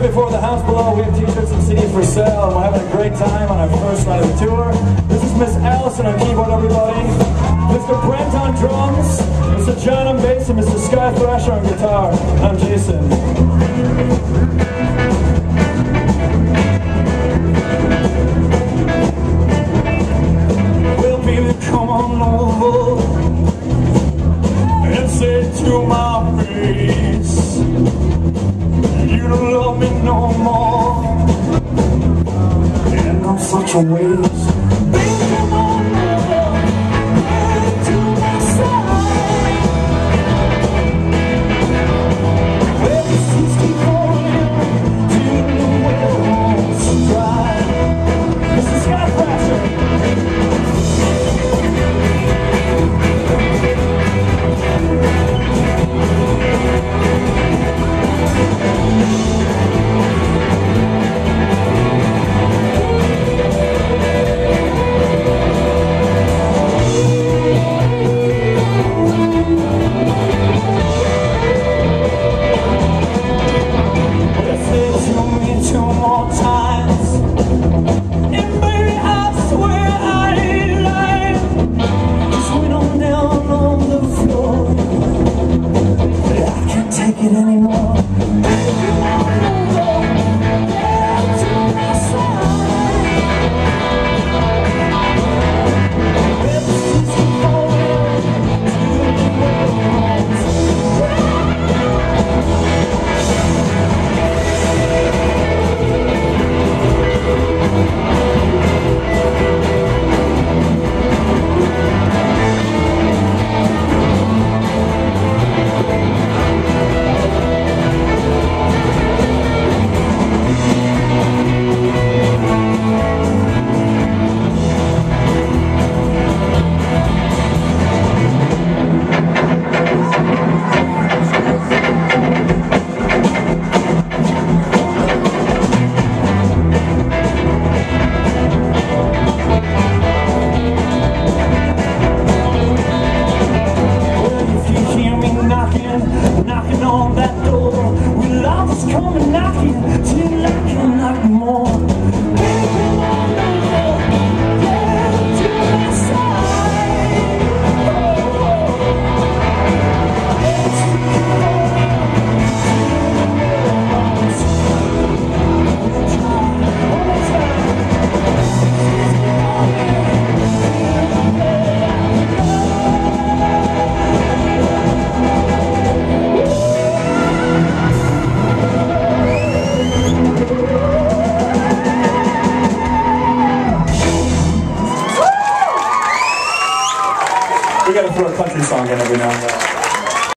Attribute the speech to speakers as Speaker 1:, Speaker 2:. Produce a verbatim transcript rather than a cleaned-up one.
Speaker 1: before the Hounds Below. We have t-shirts and C Ds for sale, and we're having a great time on our first night of the tour. This is Miss Allison on keyboard, everybody. Mister Brent on drums, Mister John on bass, and Mister Sky Thrasher on guitar. I'm Jason. Well, baby, come on over and say to my face, you don't love me no more, and I'm such a waste. Baby, come on over and to my side. Well, the seas keep falling till the wells dry. Mister Sky Thrasher. Knocking on that door, well, I was coming knocking till I can knock more. Baby, come on over, yeah, to my side. Oh, let's keep we gotta throw a country song in every now and then.